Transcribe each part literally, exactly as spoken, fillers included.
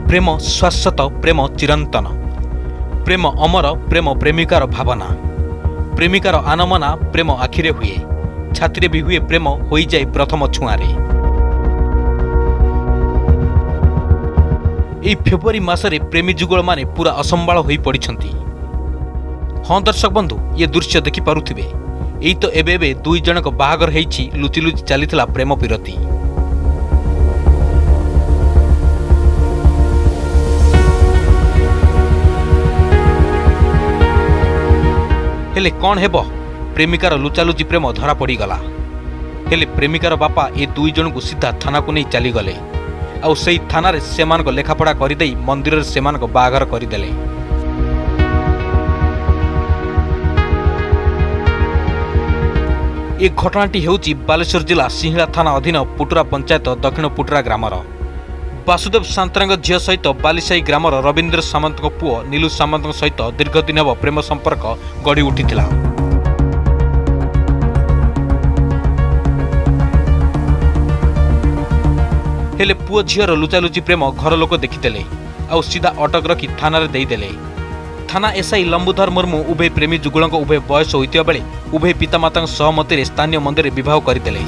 प्रेम शाश्वत प्रेम चिरंतन प्रेम अमर प्रेम प्रेमिकार भावना प्रेमिकार आनमना प्रेम आखिरे हुए छाती भी हुए प्रेम हो जाए प्रथम छुआरे। यह फेब्रुआरी मासरे प्रेमी जुगल माने पूरा असंबाल हो पड़ती। हाँ दर्शक बंधु ये दृश्य देखि पारुथिबे यही तो एबे एबे दुई जनक बाहागर हेछि लुचि लुचि चलीथिला प्रेम पिरती। हेले कौन हेबो प्रेमिकार लुचालुची प्रेम धरा पड़ीगला। हेले प्रेमिकार बापा ए दुई जन को सीधा थाना को नहीं चली गले आउ सही थाना रे सेमान को लेखापड़ा करदे मंदिर रे सेमान को बाहागर करदेले। ए घटनाटी हेउची बालेश्वर जिला सिंहला थाना अधीन पुटुरा पंचायत दक्षिण पुटुरा ग्रामर वासुदेव सांतरांग झील सहित बालिसाई ग्रामर रवींद्र सामंत पुओ नीलू सामंत सहित दीर्घदिन हेब प्रेम संपर्क गढ़ी उठिथिला। हेले पुओ झीर लुचालुची प्रेम घर लोक देखिदेले आउ सीधा अटक रखी थाना रे देईदेले। थाना एसआई लंबुधर मुर्मू उभय प्रेमी जुगुलक उभय बयस होइतिबा बेले उभय पितामाता सहमति स्थानीय मंदिर विवाह करदेले।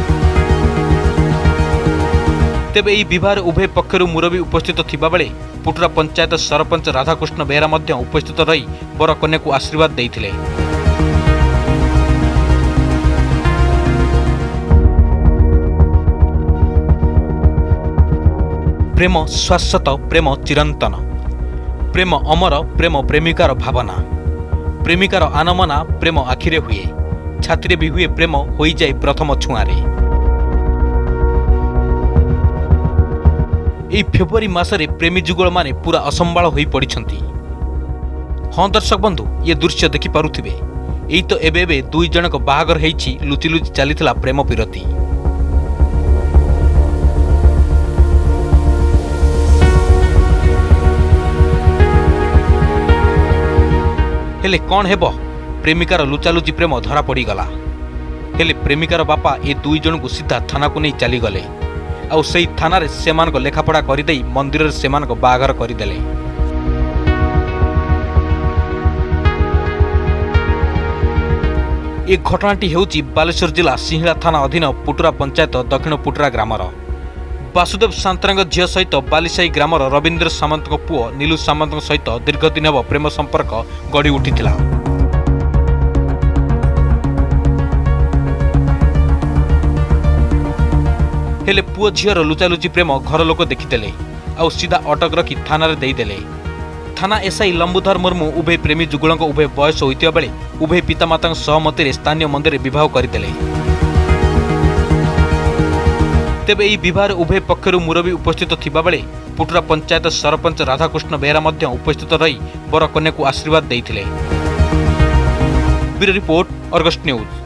तेबे यह विवाह उभय पक्षर मुरबी उपस्थित थिबा बेले पुटुरा पंचायत सरपंच राधाकृष्ण बेहरा मध्य उपस्थित रही बर कन्या को आशीर्वाद देइथिले। प्रेम शाश्वत प्रेम चिरंतन प्रेम अमर प्रेम प्रेमिकार भावना प्रेमिकार आनमना प्रेम आखिरे हुए छाती भी हुए प्रेम हो जाए प्रथम छुआरे। यह फेब्रुआरी मासरे प्रेमी जुगल माने पूरा असंबाल हो पड़ती। हाँ दर्शक बंधु ये दृश्य देखि पारुथिबे यही तो एबे एबे दुई जनक बाहागर हेछि लुचि लुचि चलीथिला प्रेम पिरती। हेले कौन हेबो प्रेमिकार लुचालुची प्रेम धरा पड़ीगला। हेले प्रेमिकार बापा ए दुई जन को सीधा थाना को नहीं चली गले आउ सही थाना रे सेमान को लेखापड़ा करदे मंदिर रे सेमान को बाहागर करदेले। ए घटनाटी हेउची बालेश्वर जिला सिंहला थाना अधीन पुटुरा पंचायत दक्षिण पुटुरा ग्रामर वासुदेव सांतरांग झील सहित बालिसाई ग्रामर रवींद्र सामंत पुओ नीलू सामंत सहित दीर्घदिन हेब प्रेम संपर्क गढ़ी उठिथिला। हेले पुओ झीर लुचालुची प्रेम घर लोक देखिदेले आउ सीधा अटक रखी थाना रे देईदेले। थाना एसआई लंबुधर मुर्मू उभय प्रेमी जुगुलक उभय बयस होइतिबा बेले उभय पितामाता सहमति स्थानीय मंदिर विवाह करदेले। तेबे यह विवाह उभय पक्षर मुरबी उपस्थित थिबा बेले पुटुरा पंचायत सरपंच राधाकृष्ण बेहरा मध्य उपस्थित रही बर कन्या को आशीर्वाद देइथिले। Bureau report Argus news.